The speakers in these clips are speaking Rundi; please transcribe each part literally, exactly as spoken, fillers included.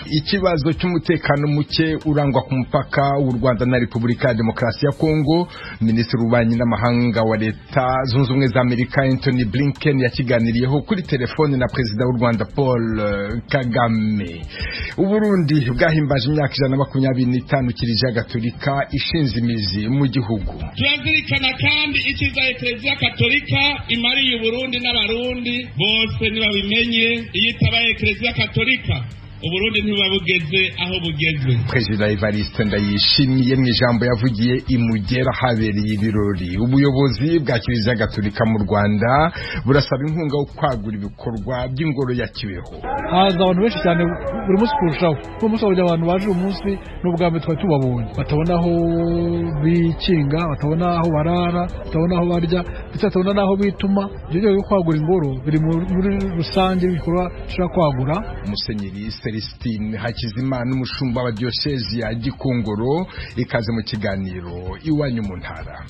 Ikibazo cy'umutekano muke urangwa ku mupaka w'u Rwanda na Repubulika ya Demokarasi ya Kongo, Minisitiri w'Ububanyi n'Amahanga wa Leta Zunze Ubumwe za Amerika Anthony Blinken yakiganiriyeho kuri telefone na Perezida w'u Rwanda Paul Kagame. U Burundi bwahimbaje imyaka ijana na makumyabiri n'itanu Kiliziya Gatolika ishinze imizi mu gihugu. Turazirikana kandi icyiza Kiliziya Gatolika imariye Burundi n'abarundi bose nibabimenye, iyitabaye Kiliziya Gatolika Uburundi ntibabugeze aho bugeze. Perezida Evariste Ndayishimiye mu ijambo yavugiye imugera habereye ibirori. Ubuyobozi bwa Kiliziya Gatolika mu Rwanda burasaba inkunga yo kwagura ibikorwa by'ingoro ya Kibeho. Haza abantu benshi cyane buri munsi kurushaho. Ku munsi w'abajya abantu baje umunsi n'ubwambe twari tubabonye. Batabona aho bikinga, batabona aho barara, batabona aho barya, ndetse batabona naho bituma. Ibyo byo kwagura ingoro biri muri rusange bikorwa shaka kwagura. Musenyeri Celestine Hakizimana umushumba wa Diocese ya Gikongoro ikaze mu kiganiro iwanyu mu ntara.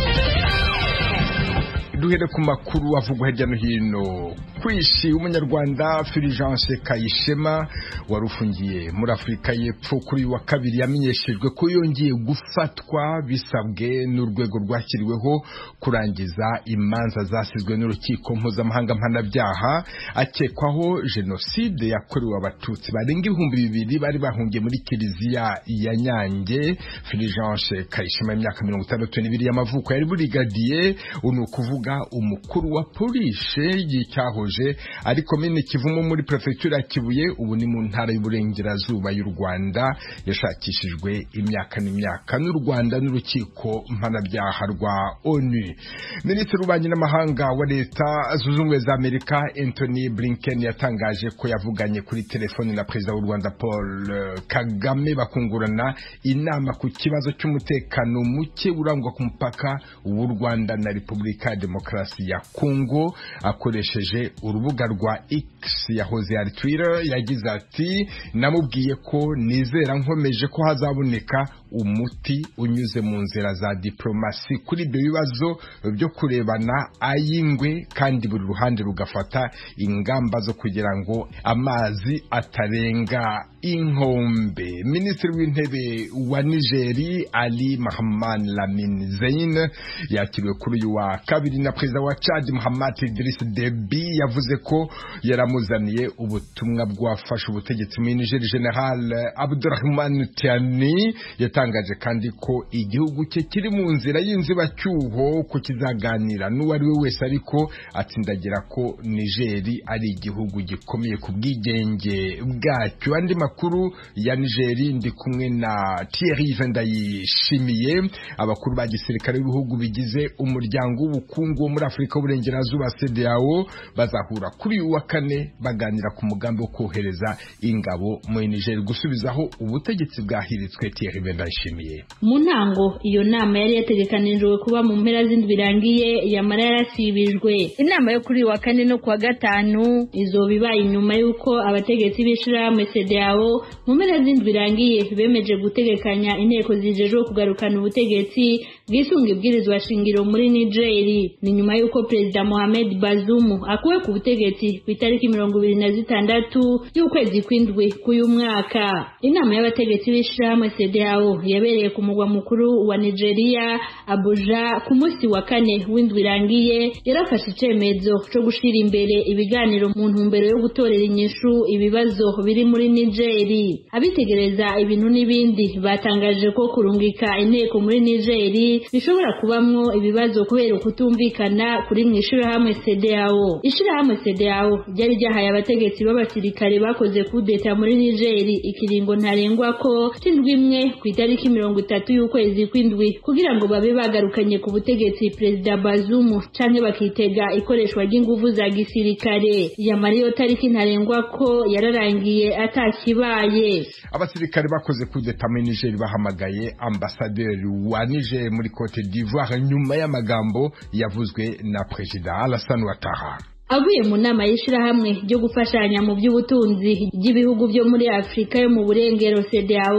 Duhere ku makuru avugwa hirya no hino kwishi. Umunyarwanda Fulgence Kayishema warufungiye muri Afurika y'Epfo kuri wa kabiri yamenyeshejwe ko yongeye gufatwa bisabwe n'urwego rwashyiriweho kurangiza imanza zasizwe n'urukiko mpuzamahanga mpanabyaha, akekwaho jenoside yakorewe abatutsi barenga ibihumbi bibiri bari bahungiye muri Kiliziya ya Nyange. Fulgence Kayishema imyaka mirongo itandatu n'ibiri y'amavuko yari burigadiye unu kuvuga umukuru wa polisi y'icyahoje ari komine Kivumu muri prefecture ya Kibuye, ubu ni mu ntara y'uburengerazuba y'u Rwanda. Yashakishijwe imyaka n'imyaka n'u Rwanda n'urukiko mpanabyaha rwa ONU. Minisitiri w'Ububanyi n'Amahanga wa Leta Zunze Ubumwe za Amerika Anthony Blinken yatangaje ko yavuganye kuri telefone na Perezida w'u Rwanda Paul Kagame bakungurana inama ku kibazo cy'umutekano muke urangwa ku mupaka w'u Rwanda na Repubulika ya Demokarasi ya Kongo. Akoresheje urubuga rwa X yahoze ari Twitter, yagize ati namubwiye ko nizera nkomeje ko hazaboneka umuti unyuze mu nzira za diplomasi kuri ibyo bibazo byo kurebana ayingwe, kandi buri ruhande rugafata ingamba zo kugira ngo amazi atarenga inkombe. Minisitiri w'Intebe wa Nigeri Ali Mahaman Lamine Zein yakiriwe kuri uyu wa kabiri na Perezida wa Chad Mohamed Idriss Deby. Yavuze ko yaramuzaniye ubutumwa bwafasha ubutegetsi muri Niger. General Abdurrahman Tiani yatangaje kandi ko igihugu cye kiri mu nzira y'inzibacyuho ko kizaganira n'uwari we wese, ariko atsindagira ko Nigeri ari igihugu gikomeye ku bwigenge bwacyo. Andi makuru ya Nigeri ndi kumwe na Thierry Vendayishimiye. Abakuru ba gisirikare b'ibihugu bigize umuryango w'ubukungu wo muri Afurika y'Uburengerazuba C D A O bazahura kuri uyu wa kane baganira ku mugambi wo kohereza ingabo muri Niger gusubizaho ubutegetsi bwahiritswe. Thierry Vendayishimiye. Mu ntango iyo nama yari yategekanijwe kuba mu mpera z'indwi birangiye yamara yarasibijwe. Inama yo kuri wa kane no kuwa gatanu izoba ibaye inyuma y'uko abategetsi b'ishirahamwe C D A O mu mpera z'indwi birangiye bemeje gutegekanya inteko zijejwe kugarukana ubutegetsi bwisunga ibwirizwa shingiro muri Niger. Ni nyuma y'uko Perezida Mohamed Bazoum akuwe ku butegetsi ku itariki mirongo ibiri na zitandatu y'ukwezi kw'indwi k'uyu mwaka. Inama y'abategetsi b'ishirahamwe C D A O yabereye ku mugwa mukuru wa Nigeria Abuja ku munsi wa kane w'indwi irangiye. Yarafashe icemezo cyo gushira imbere ibiganiro mu ntumbero yo gutorera inyishu ibibazo biri muri Niger. Abitegereza ibintu n'ibindi batangaje ko kurungika inteko muri Niger bishobora kubamwo ibibazo kubera ukutumvikana kuri mw'ishirahamwe C D A O. Ishirahamwe C D A O ryari ryahaye abategetsi b'abasirikare bakoze kudeta muri Niger ikiringo ntarengwa ko tindwi imwe ku itariki mirongo itatu y'ukwezi kw'indwi kugira ngo babe bagarukanye ku butegetsi Perezida Bazoum canke bakitega ikoreshwa ry'inguvu za gisirikare. Yamara iyo tariki ntarengwa ko yararangiye atakibaye. Abasirikare bakoze kudeta muri Niger bahamagaye ambasaderi wa Niger muri Cote d'Ivoire nyuma y'amagambo yavuzwe na Perezida Alassane Ouattara. Avuye mu nama y'ishirahamwe ryo gufashanya mu by'ubutunzi ry'ibihugu byo muri Afrika yo mu burengero C D A O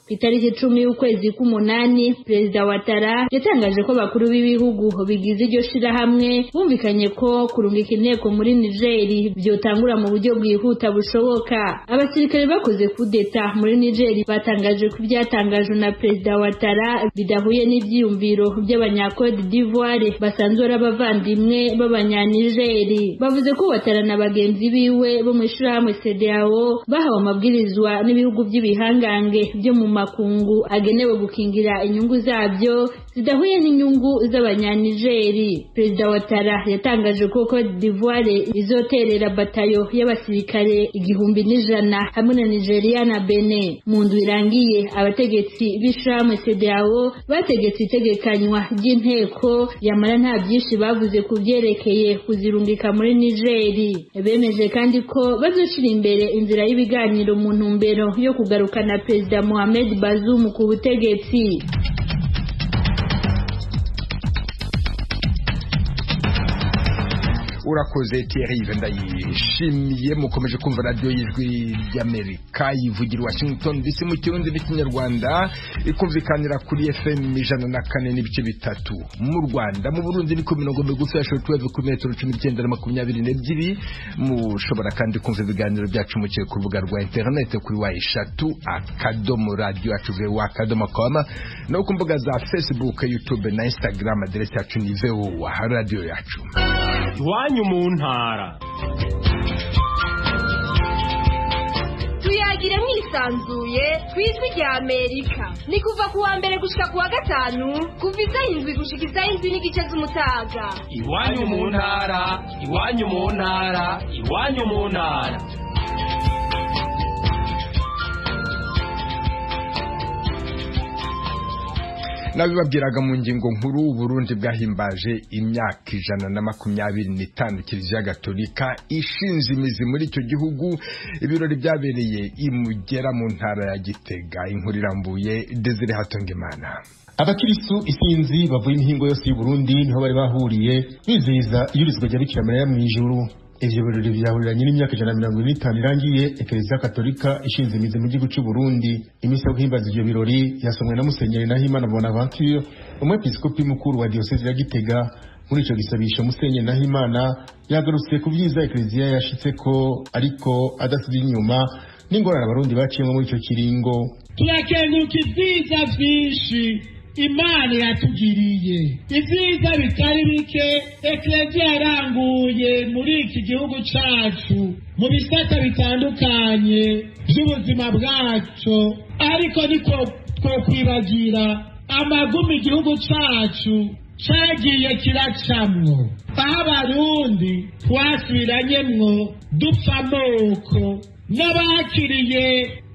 itariki icumi y'ukwezi k'umunani perezida Ouattara yatangaje ko bakuru b'ibihugu bigize iryo shirahamwe bumvikanye ko kurungika inteko muri Niger byotangura mu buryo bwihuta bushoboka. Abasirikare bakoze kudeta muri Niger batangaje ko byatangajwe na perezida Ouattara bidahuye n'ivyiyumviro by'abanya-Cote d'Ivoire basanzwe ari abavandimwe b'abanya-Niger. Bavuze ko Ouattara na bagenzi biwe bo mu ishirahamwe C E D E A O bahawe amabwirizwa n'ibihugu by'ibihangange byo mu makungu agenewe gukingira inyungu zabyo zidahuye n'inyungu z'abanya-Niger. Perezida Ouattara yatangaje ko Cote d'Ivoire izoterera batayo y'abasirikare igihumbi n'ijana hamwe na Nigeria na Benin. Mu ndwi irangiye abategetsi b'ishirahamwe C E D E A O bategetse itegekanywa ry'inteko yamara nta byinshi bavuze ku byerekeye kuzirungika muri Niger. Bemeje kandi ko bazoshira imbere inzira y'ibiganiro mu ntumbero yo kugarukana Perezida Mohamed Bazoum ku butegetsi. Urakoze Thierry ndayishimiye. Mukomeje kumva radio y'ijwi ry'Amerika ivugira Washington D C mu kirundi n'ikinyarwanda, ikumvikanira kuri F M ijana na kane n'ibice bitatu mu Rwanda. Mu Burundi ni ku mirongo migufi ya shortwave ku metero cumi n'icyenda na makumyabiri n'ebyiri. Mushobora kandi kumva ibiganiro byacu mukiye ku rubuga rwa internet kuri wa eshatu akadomo radio yacu voa akadomo com no ku mbuga za Facebook, YouTube na Instagram. Aderesi yacu ni voa radio yacu. Iwanyu mu ntara. Tuyagire mwisanzuye kw'ijwi rya Amerika. Ni kuva ku wa mbere gushika ku wa gatanu kuva isaha indwi gushika isaha indwi n'igice z'umutaga. Iwanyu mu ntara, iwanyu mu ntara, iwanyu mu ntara. Nabibabwiraga mu ngingo nkuru, Burundi bwahimbaje imyaka ijana na makumyabiri n'itanu Kiliziya Gatolika ishinze imizi muri icyo gihugu. Ibirori byabereye i Mugera mu ntara ya Gitega. Inkuru irambuye Desire Hatongimana. Abakiristu isinzi bavuye imihingo yose y'u Burundi niho bari bahuriye bizihiza iyurizwa rya Bikira Mariya mu ijuru. Ivyo birori byahuriranye n'imyaka ijana na mirongo ine n'itanu irangiye Ekleziya Katolika ishinze imizi mu gihugu cy'u Burundi. Imisa yo guhimbaza ivyo birori yasomwe na Musenyeri Nahimana Bonaventure, umwepiskopi mukuru wa Diocese ya Gitega. Muri ico gisabisho Musenyeri Nahimana yagarutse ku vyiza Ekleziya yashitseko ariko adasize inyuma n'ingorane abarundi baciyemo muri ico kiringo. Turakenguka ivyiza vyinshi Imana yatugiriye, ivyiza bitari bike Ekleziya yaranguye muri iki gihugu cacu mu bisata bitandukanye by'ubuzima bwacu, ariko niko twokwibagira amagumi igihugu cacu cagiye kiracamwo, aho abarundi twasubiranyemwo dupfa amoko n'abakiriye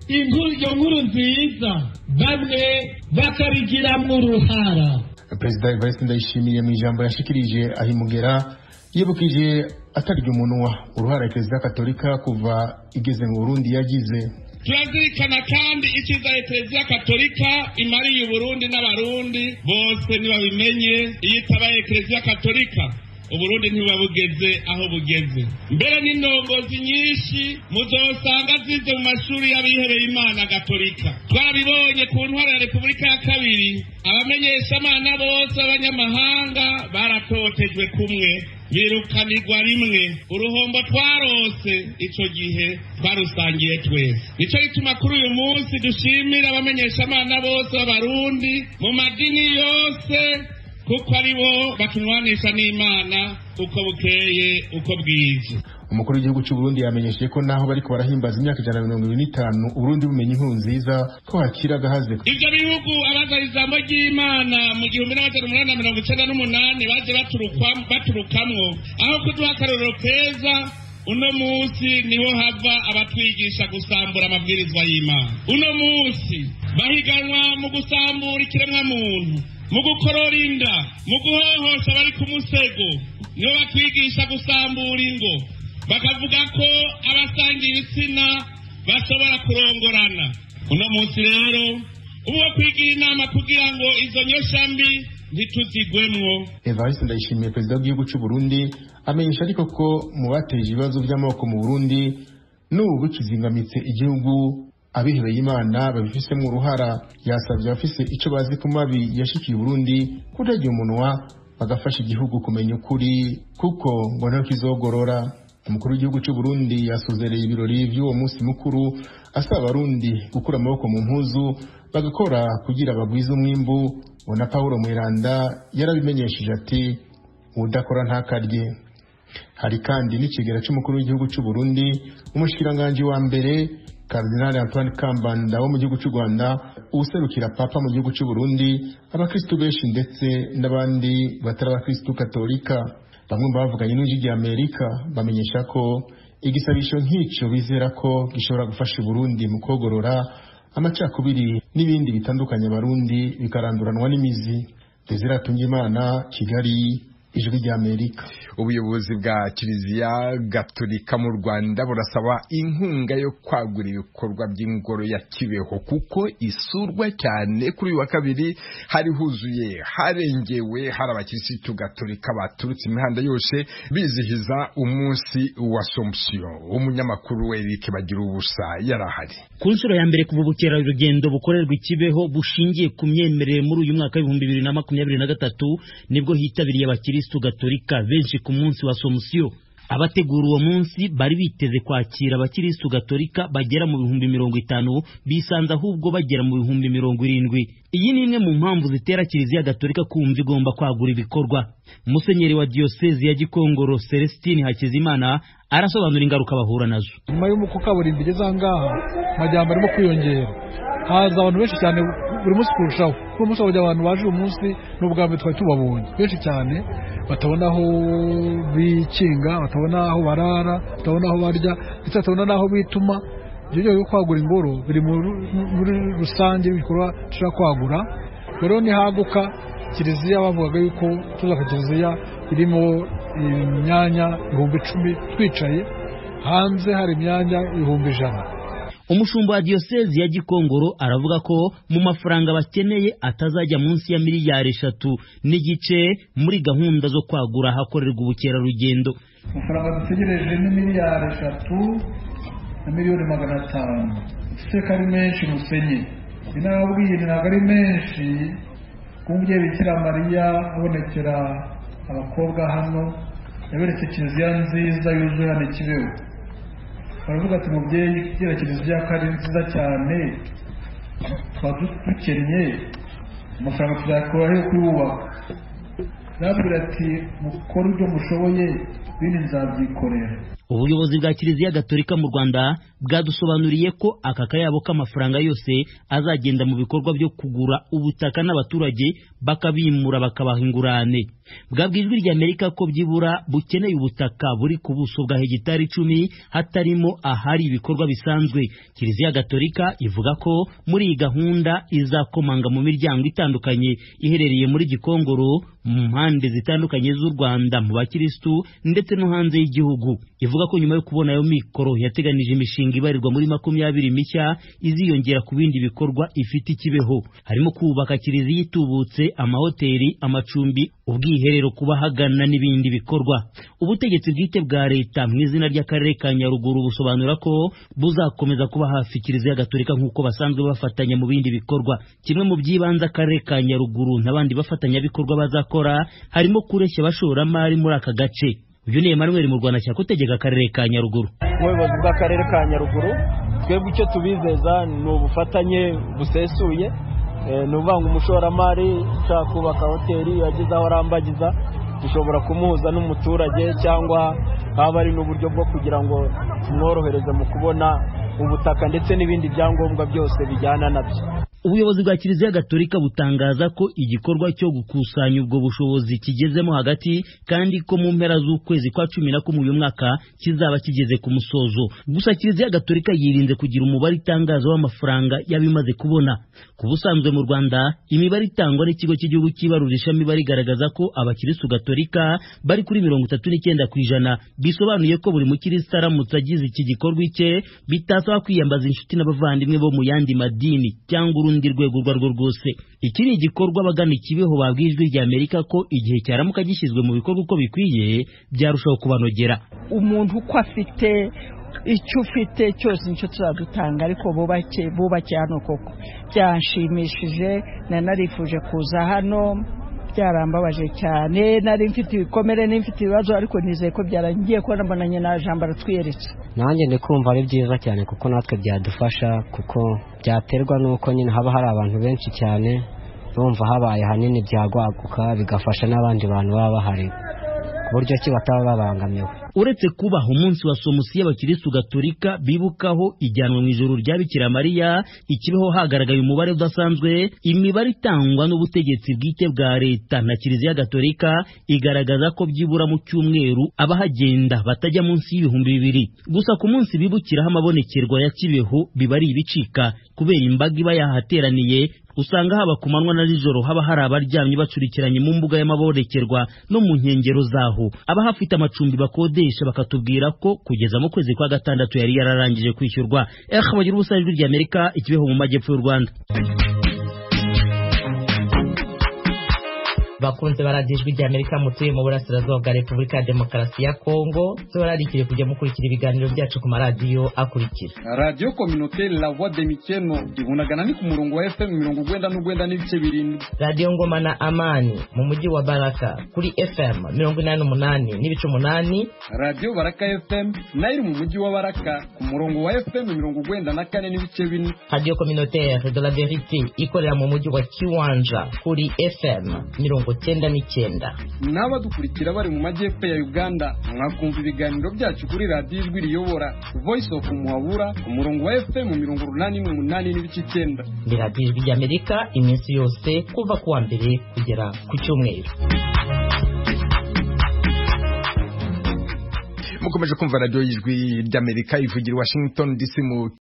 iyo nkuru nziza bamwe bakabigiramwo uruhara. Perezida Evariste Ndayishimiye mu ijambo yashikirije ahimugera yibukije atarya umunwa uruhara Ekleziya Katolika kuva igeze mu Burundi yagize. Turazirikana kandi icyiza Ekleziya Katolika imariye Burundi n'abarundi bose nibabimenye. Iyo itabaye Ekleziya Katolika Uburundi ntibabugeze aho bugeze. Mbere n'indongozi nyinshi muzosanga zize mu mashuri y'abihebeye Imana Gatolika. Twarabibonye ku ntwaro ya Repubulika ya kabiri, abamenyeshamana bose abanyamahanga baratotejwe kumwe, birukanirwa rimwe. Uruhombo twarose ico gihe twarusangiye twese. Nico gituma kuri uyu munsi dushimira abamenyeshamana bose b'abarundi mu madini yose, kuko aribo batunwanisha n'Imana uko bukeye uko bwije. Umukuru w'igihugu cy'u Burundi yamenyesheje ko naho bariko barahimbaza imyaka ijana na mirongo ibiri n'itanu Uburundi bumenye inkuru nziza ko hakira gahaze. Ivyo bihugu abaza ijambo ry'Imana mu gihumbi n'amajana umunani na mirongo icenda n'umunani baje baturukamwo, aho kuduha akarorero keza, uno munsi niho hava abatwigisha gusambura amabwirizwa y'Imana. Uno munsi bahiganwa mu gusambura ikiremwa muntu, mu gukorora inda, mu guhohosha bari ku musego, niho batwigisha gusambura ingo, bakavuga ko abasangiye ibitsina bashobora kurongorana. Uno munsi rero ubu wo kwigira inama kugira ngo izo nyoshambi ntituzigwemwo. Evariste Ndayishimiye, perezida w'igihugu cy'u Burundi, amenyesha ariko ko mu bateje ibibazo by'amoko mu Burundi n'ubu bikizingamitse igihugu abihebeye Imana babifisemo uruhara. Yasabye abafise ico bazi ku mabi yashikiye Burundi kudagira umunwa bagafasha igihugu kumenya ukuri kuko ngo nta kizogorora. Umukuru w'igihugu cy'u Burundi yasozereye ibirori by'uwo munsi mukuru asaba abarundi gukura amaboko mu mpuzu bagakora kugira bagwize umwimbu. Bona Paulo Mweranda yarabimenyesheje ati udakora ntakarye. Hari kandi n'ikigera cy'umukuru w'igihugu cy'u Burundi umushikiranganje wa mbere Cardinal Antoine Kambanda wo mu gihugu cy'u Rwanda userukira papa mu gihugu cy'u Burundi abakristo benshi ndetse n'abandi batari abakristo katolika. Bamwe bavuganye n'ijwi rya Amerika bamenyesha ko igisabisho nk'icyo bizera ko gishobora gufasha Burundi mu kogorora amacakubiri n'ibindi bitandukanye abarundi bikaranduranwa n'imizi. Desire Tungimana, Kigali, ijwi rya Amerika. Ubuyobozi bwa Kiliziya Gatolika mu Rwanda burasaba inkunga yo kwagura ibikorwa by'ingoro ya Kibeho kuko isurwa cyane. Kuri wa kabiri hari huzuye harengewe, hari abakirisitu Gatolika baturutse imihanda yose bizihiza umunsi wa Assomption. Umunyamakuru Eric Bagira ubusa yarahari. Ku nshuro ya mbere kuva ubukerarugendo bukorerwa Kibeho bushingiye ku myemerere muri uyu mwaka w'ibihumbi bibiri na makumyabiri na gatatu nibwo hitabiriye abakirisitu Gatolika benshi ku munsi wa Assomption. Abategura uwo munsi bari biteze kwakira abakirisitu Gatolika bagera mu bihumbi mirongo itanu, bisanze ahubwo bagera mu bihumbi mirongo irindwi. Iyi ni imwe mu mpamvu zitera Kiliziya Gatolika kumva igomba kwagura ibikorwa. Musenyeri wa Diocese ya Gikongoro Celestine Hakizimana arasobanura ingaruka bahura nazo. Nyuma y'umuko kaburimbo igeze ahangaha amajyambere arimo kwiyongera, haza abantu benshi cyane buri munsi kurushaho. Kuko umunsi wajya abantu baje uyu munsi n'ubwa mbere twari tubabonye benshi cyane, batabona aho bikinga, batabona aho barara, batabona aho barya, ndetse batabona n'aho bituma. Ibyo byo kwagura ingoro biri muri rusange ibikorwa dushaka kwagura. Rero ni haguka Kiliziya bavugaga yuko tuzaka Kiliziya irimo imyanya ibihumbi icumi, twicaye hanze hari imyanya ibihumbi ijana. Umushumba wa Diocese ya Gikongoro aravuga ko mu mafaranga bakeneye atazajya munsi ya miliyari eshatu n'igice muri gahunda zo kwagura hakorerwa ubukerarugendo. Amafaranga dutegereje ni miliyari eshatu na miliyoni magana atanu. Se kari menshi musenye. Binabwiye ntabwo ari menshi. Kumubye Bikira Mariya abonekera abakobwa hano yaberetse Kiliziya nziza yuzuye hano Kibeho. Baravuga ati mubyeyi gira Kiliziya kari nziza cyane, twadukennye amafaranga tuzakora yo kuyubaka. Nabwira ati mukora ibyo mushoboye bindi nzabyikorera. Ubuyobozi bwa Kiliziya Gatolika mu Rwanda bwadusobanuriye ko aka kayabo k'amafaranga yose azagenda mu bikorwa byo kugura ubutaka n'abaturage bakabimura bakabaha ingurane. Bwabwijwe rya Amerika ko byibura bukeneye ubutaka buri ku buso bwa hegitari icumi hatarimo ahari ibikorwa bisanzwe. Kiliziya Gatolika ivuga ko muri iyi gahunda izakomanga mu miryango itandukanye iherereye muri Gikongoro, mu mpande zitandukanye z'u Rwanda, mu bakirisitu ndetse no hanze y'igihugu. Ivuga ko nyuma yo kubona ayo mikoro yateganije imishinga ibarirwa muri makumyabiri mishya iziyongera ku bindi bikorwa ifite Kibeho. Harimo kubaka Kiliziya itubutse, amahoteli, amacumbi, ubwiherero kubahagana n'ibindi bikorwa. Ubutegetsi bwite bwa leta mu izina ry'akarere ka Nyaruguru busobanura ko buzakomeza kuba hafi Kiliziya Gatolika nk'uko basanzwe bafatanya mu bindi bikorwa. Kimwe mu byibanze akarere ka Nyaruguru n'abandi bafatanya bikorwa bazakora harimo kureshya abashoramari muri aka gace. Uyu ni Emmanuel mu Rwanda cyakutegeka akarere ka Nyaruguru. Ubuyobozi bw'akarere ka Nyaruguru twebwe icyo tubizeza ni ubufatanye busesuye. Ni uvanga umushoramari ushaka kubaka hoteli yagize aho arambagiza, dushobora kumuhuza n'umuturage cyangwa haba ari n'uburyo bwo kugira ngo tumworohereze mu kubona ubutaka ndetse n'ibindi byangombwa byose bijyana nabyo. Ubuyobozi bwa Kiliziya Gatolika butangaza ko igikorwa cyo gukusanya ubwo bushobozi kigezemo hagati kandi ko mu mpera z'ukwezi kwa cumi na kumwe uyu mwaka kizaba kigeze ku musozo. Gusa Kiliziya Gatolika yirinze kugira umubare itangaza w'amafaranga yabimaze kubona. Ku busanzwe mu Rwanda imibare itangwa n'ikigo cy'igihugu cy'ibarurisha mibare igaragaza ko abakirisitu Gatolika bari kuri mirongo itatu n'icyenda ku ijana. Bisobanuye ko buri mukirisitu aramutse agize iki gikorwa icye bitasaba kwiyambaza inshuti n'abavandimwe bo mu yandi madini cyangwa urundi rwego rwo rwose. Iki ni igikorwa bagana Kibeho babwijwe rya Amerika ko igihe cyaramuka gishyizwe mu bikorwa uko bikwiye byarushaho kubanogera. Umuntu uko afite icyo ufite cyose nicyo tuzadutanga ariko bubake bubake hano koko byanshimishije nanarifuje kuza hano byarambabaje cyane nari mfite ibikomere n'imfite ibibazo ariko nizeye ko byarangiye ko nabonanye na jambo ratwiyeretse nanjye ndi kumva ari byiza cyane kuko natwe byadufasha kuko byaterwa nuko nyine haba hari abantu benshi cyane bumva habaye hanini byagwaguka bigafasha n'abandi bantu baba bahari buryo ki bataba babangamiwe. Uretse kubaha umunsi wa somusi y'abakirisitu gatolika bibukaho ijyanwa mu ijoro rya Bikira Mariya, ikibeho hagaragaye umubare udasanzwe. Imibare itangwa n'ubutegetsi bwite bwa leta na Kiliziya Gatolika igaragaza ko byibura mu cyumweru abahagenda batajya munsi y'ibihumbi bibiri. Gusa ku munsi bibukiraho amabonekerwa ya Kibeho bibari ibicika kubera imbaga iba yahateraniye. Usanga haba ku manywa na nijoro haba hari abaryamye bacurikiranye mu mbuga y'amabonekerwa no mu nkengero zaho. Abahafite amacumbi bakodesha bakatubwira ko kugeza mu kwezi kwa gatandatu yari yararangije kwishyurwa. Eh bagira ubusajwi rya Amerika ikibeho mu majyepfo y'u Rwanda. Bakunze baradijwe rya Amerika mutuye mu burasirazuba bwa Repubulika ya Demokarasi ya Kongo, zorarikire kujya mukurikira ibiganiro byacu ku maradiyo akurikira. Radio Communautaire La Voix de Mikeno ibunagana ni ku murongo wa F M mirongo urwenda n'urwenda n'ibice birindwi. Radio Ngoma na Amani mu mujyi wa Baraka kuri F M mirongo inani n'umunani n'ibice umunani. Radio Baraka F M nayo mu mujyi wa Baraka ku murongo wa F M mirongo urwenda na kane n'ibice bine. Radio Communautaire de la Vérité ikorera mu mujyi wa Kiwanja kuri F M mirongo cyenda n'icyenda. N'abadukurikira bari mu majyepfo ya Uganda mwakumva ibiganiro byacu kuri radio Ijwi Riyobora Voice of Muhabura ku murongo wa F M mirongo urunani n'umunani n'ibice icyenda. Ni radio Ijwi ry'Amerika iminsi yose kuva kuwa mbere kugera ku cyumweru. Mukomeje kumva radio Ijwi ry'Amerika ivugira Washington D C mu